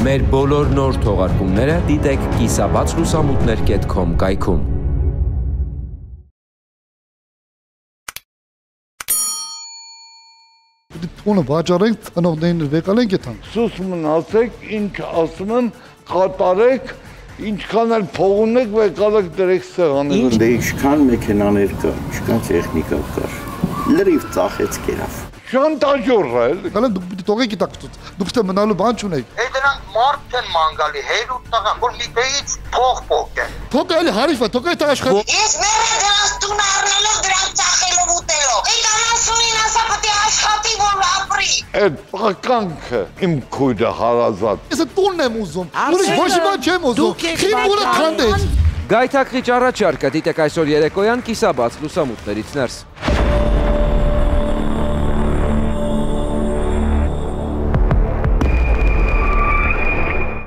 Մեր բոլոր նոր թողարկումները դիտեք կիսաբացլուսամուտներ.com կայքում։ Տոնը վաճառենք, ծնողներին վեկալենք եթան։ Սուս մնացեք, ինչ ասում եմ, կատարեք, ինչքան էլ փող ունեք, վեկալեք դրեք սեղանին։ Դե ինչքան մեքենաներ կար, ինչքան տեխնիկա կար, լրիվ ծախեց կերավ։ Շանտաժոր է։ Գալեն դուք պիտի թողեք իտակցուց, դուք ստե մնալու բան չունեք։ Դրանք մարդ են մանգալի, հերուտ տղան, որ մի բեից փող փոկեն։ Թոկը էլի հարիվ է, թոկը այդ աշխատի։ Ես մերը դրանց տուն առնելով, դրանք ծախելով ուտելով։ Այդ անասունին ասա պտի աշխատի, որ ապրի։ Այդ պականքը իմ քույրը հարազատ։ Ես այդ տունն եմ ուզում, ուրիշ ոչ մի բան չեմ ուզում։ Խիմուրը քանդեց։ Գայթակղիչ առաջարկը դիտեք այսօր երեկոյան կիսաբաց լուսամուտներից ներս։